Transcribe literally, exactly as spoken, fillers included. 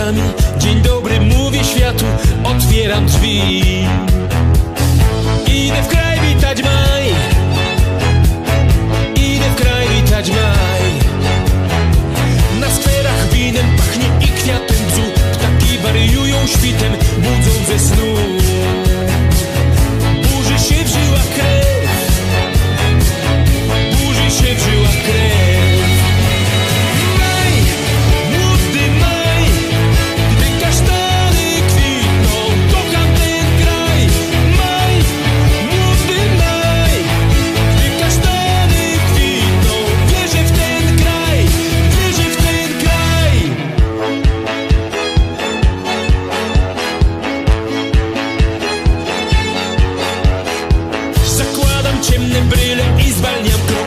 oczami. Dzień dobry mówię światu, otwieram drzwi. Idę w kraj witać maj, idę w kraj witać maj. Na skwerach winem pachnie i kwiatem bzu. Ptaki wariują świtem, budzą ze snu. Burzy się w żyłach krew, burzy się w żyłach krew. Maj, młody maj, gdy kasztany kwitną, kocham ten kraj. Maj, młody maj, gdy kasztany kwitną, wierzę w ten kraj, wierzę w ten kraj. Zakładam ciemne bryle i zwalniam krok.